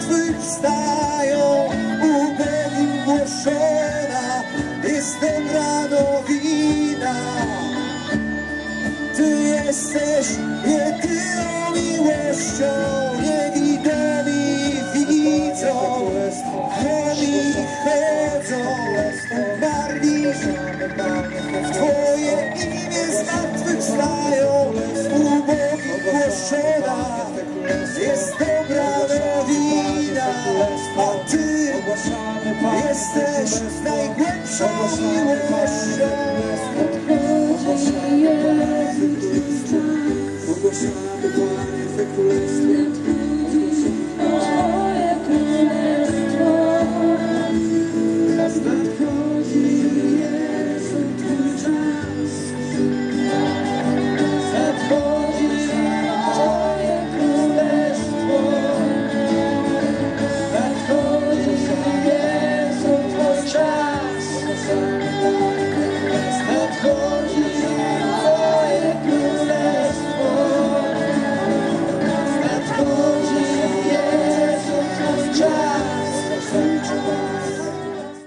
zmartwychwstają, ubogim głoszona jest dobra nowina. Ty jesteś jedyną miłością, niewidomi widzą, chromi chodzą, marni w Twoje imię zmartwychwstają, ubogim głoszona jest dobra nowina, a Ty jesteś najgłębszą miłością.